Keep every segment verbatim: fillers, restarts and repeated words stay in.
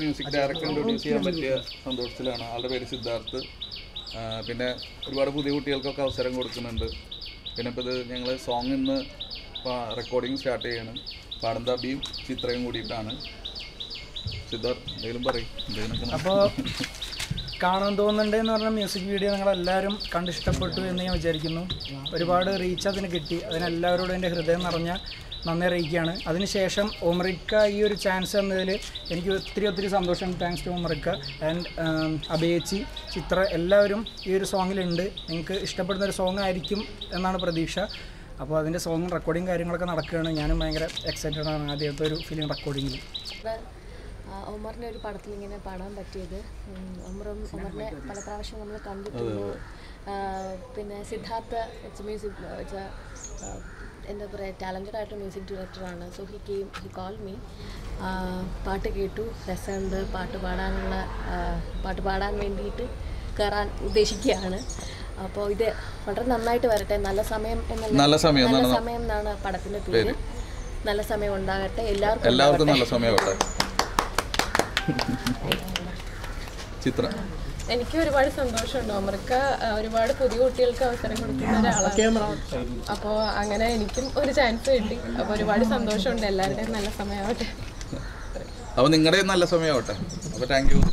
Music director introduce ചെയ്യാൻ പറ്റിയ സന്തോഷത്തിലാണ്. ആളുടെ പേര് സിദ്ധാർത്ഥ്. പിന്നെ ഒരുപാട് പുതിയ കുട്ടികൾക്കൊക്കെ അവസരം കൊടുക്കുന്നുണ്ട്. പിന്നെ ഇപ്പോൾ ഇത് ഞങ്ങൾ സോങ് ഇന്ന് റെക്കോർഡിങ് സ്റ്റാർട്ട് ചെയ്യാണ്. പാടുന്ന അബിയും ചിത്രയും കൂടിയിട്ടാണ്. സിദ്ധാർത്ഥ് എന്തെങ്കിലും പറയും. അപ്പോൾ കാണാൻ തോന്നുന്നുണ്ടെന്ന് പറഞ്ഞ മ്യൂസിക് വീഡിയോ നിങ്ങളെല്ലാവരും കണ്ടിഷ്ടപ്പെട്ടു എന്ന് ഞാൻ വിചാരിക്കുന്നു. ഒരുപാട് റീച്ച് അതിന് കിട്ടി. അതിനെല്ലാവരോടും എൻ്റെ ഹൃദയം നിറഞ്ഞ നന്ദി അറിയിക്കുകയാണ്. അതിനുശേഷം ഒമറിക്ക ഈ ഒരു ചാൻസ് തന്നതിൽ എനിക്ക് ഒത്തിരി ഒത്തിരി സന്തോഷം. താങ്ക്സ് ടു ഒമറിക്ക ആൻഡ് അഭയേച്ചി, ചിത്ര എല്ലാവരും ഈ ഒരു സോങ്ങിലുണ്ട്. നിങ്ങൾക്ക് ഇഷ്ടപ്പെടുന്ന ഒരു സോങ് ആയിരിക്കും എന്നാണ് പ്രതീക്ഷ. അപ്പോൾ അതിൻ്റെ സോങ്ങും റെക്കോർഡിങ് കാര്യങ്ങളൊക്കെ നടക്കുകയാണ്. ഞാനും ഭയങ്കര എക്സൈറ്റഡ് ആണ് ആദ്യത്തെ ഒരു ഫിലിം റെക്കോർഡിങ്ങിൽ. ഒമറിനെ ഒരു പടത്തിൽ ഇങ്ങനെ പാടാൻ പറ്റിയത്, ഒമറും ഒമറിനെ പല പ്രാവശ്യം നമ്മൾ കണ്ടിട്ടുള്ളൂ. പിന്നെ സിദ്ധാർത്ഥ ഇറ്റ്സ് മ്യൂസിക് ഇറ്റ്സ് എന്താ പറയുക ടാലൻറ്റഡ് ആയിട്ട് മ്യൂസിക് ഡയറക്ടറാണ്. So he came he call me. പാട്ട് കേട്ടു, രസമുണ്ട്, പാട്ട് പാടാനുള്ള പാട്ട് പാടാൻ വേണ്ടിയിട്ട് കയറാൻ ഉദ്ദേശിക്കുകയാണ്. അപ്പോൾ ഇത് വളരെ നന്നായിട്ട് വരട്ടെ. നല്ല സമയം എന്നുള്ള നല്ല സമയം എന്നാണ് പടത്തിൻ്റെ പേര്. നല്ല സമയം ഉണ്ടാകട്ടെ. എല്ലാവർക്കും എല്ലാവർക്കും നല്ല സമയമാവട്ടെ. ചിത്ര, എനിക്ക് ഒരുപാട് സന്തോഷമുണ്ട്. ഒമറിക്ക ഒരുപാട് പുതിയ കുട്ടികൾക്ക് അവസരം കൊടുക്കുന്ന ഒരാളാണ്. അപ്പോൾ അങ്ങനെ എനിക്കും ഒരു ചാൻസ് കിട്ടി. അപ്പോൾ ഒരുപാട് സന്തോഷമുണ്ട്. എല്ലാവരുടെയും നല്ല സമയമാവട്ടെ. അപ്പോൾ നിങ്ങളുടെയും നല്ല സമയമാവട്ടെ. അപ്പോൾ താങ്ക് യു.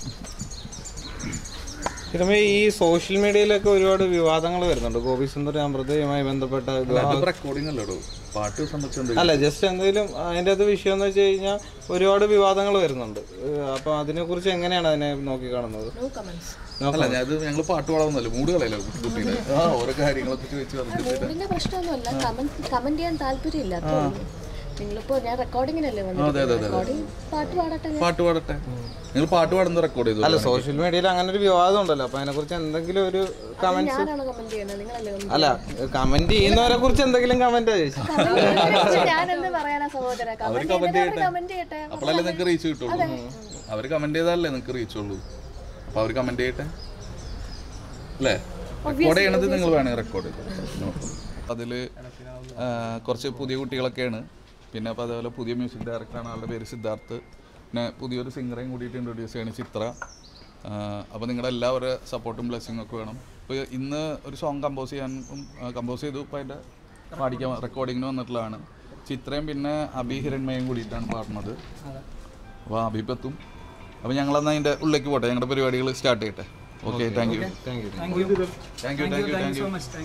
പിന്നെ ഈ സോഷ്യൽ മീഡിയയിലൊക്കെ ഒരുപാട് വിവാദങ്ങൾ വരുന്നുണ്ട്. ഗോപി സുന്ദർ അമൃതയുമായി ബന്ധപ്പെട്ട അല്ല ജസ്റ്റ് എന്തെങ്കിലും അതിൻ്റെ അത് വിഷയം എന്ന് വെച്ച് കഴിഞ്ഞാൽ ഒരുപാട് വിവാദങ്ങൾ വരുന്നുണ്ട്. അപ്പൊ അതിനെ കുറിച്ച് എങ്ങനെയാണ് അതിനെ നോക്കി കാണുന്നത്? ഞങ്ങൾ പാട്ട് പാടാവുന്നല്ലോ, മൂടുകളല്ലോ കുട്ടികളെ ഓരോ കാര്യങ്ങളൊക്കെ മൂഡിന്റെ പ്രശ്നമൊന്നുമല്ല. കമന്റ് ചെയ്യാൻ താല്പര്യമില്ല. നിങ്ങളിപ്പോ ഞാൻ റെക്കോർഡിങ്ങിനല്ലേ പാട്ട് പാടട്ടെ പാട്ട് പാടട്ടെ നിങ്ങൾ പാട്ട് പാടുന്ന റെക്കോർഡ് ചെയ്തു. അല്ല സോഷ്യൽ മീഡിയയിൽ അങ്ങനെ ഒരു വിവാദം ഉണ്ടല്ലോ. അപ്പൊ അതിനെ കുറിച്ച് എന്തെങ്കിലും ഒരു കമന്റ് അല്ല കമന്റ് ചെയ്യുന്നവരെ കുറിച്ച് എന്തെങ്കിലും കമന്റ് അപ്പോഴല്ലേ നിങ്ങൾക്ക് റീച്ച് കിട്ടുള്ളൂ. അവര് കമന്റ് ചെയ്താലല്ലേ നിങ്ങൾക്ക് റീച്ച് ഉള്ളൂ. അപ്പൊ അവര് കമന്റ് ചെയ്യട്ടെ അല്ലേ. റെക്കോർഡ് ചെയ്യണത് നിങ്ങൾ വേണമെങ്കിൽ റെക്കോർഡ് ചെയ്തു. അതില് കുറച്ച് പുതിയ കുട്ടികളൊക്കെയാണ്. പിന്നെ അപ്പോൾ അതേപോലെ പുതിയ മ്യൂസിക് ഡയറക്ടറാണ്. ആളുടെ പേര് സിദ്ധാർത്ഥ്. പിന്നെ പുതിയൊരു സിംഗറേയും കൂടിയിട്ട് ഇൻട്രൊഡ്യൂസ് ചെയ്യണം, ചിത്ര. അപ്പോൾ നിങ്ങളുടെ എല്ലാവരുടെ സപ്പോർട്ടും ബ്ലെസ്സിങ്ങും ഒക്കെ വേണം. ഇപ്പോൾ ഇന്ന് ഒരു സോങ് കമ്പോസ് ചെയ്യാൻ കമ്പോസ് ചെയ്തു. ഇപ്പോൾ അതിൻ്റെ പാടിക്കാൻ റെക്കോർഡിങ്ങിന് വന്നിട്ടുള്ളതാണ്. ചിത്രയും പിന്നെ അഭയ ഹിരൺമയും കൂടിയിട്ടാണ് പാടുന്നത്. അപ്പോൾ അഭിപത്തും. അപ്പോൾ ഞങ്ങളെന്നാൽ അതിൻ്റെ ഉള്ളിലേക്ക് പോട്ടെ. ഞങ്ങളുടെ പരിപാടികൾ സ്റ്റാർട്ട് ചെയ്യട്ടെ. Okay, thank you thank you thank you thank you thank U